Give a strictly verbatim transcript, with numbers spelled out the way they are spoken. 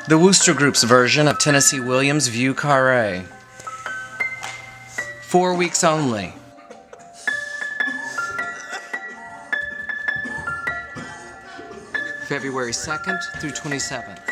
The Wooster Group's version of Tennessee Williams' VIEUX CARRE. Four weeks only. February second through twenty-seventh.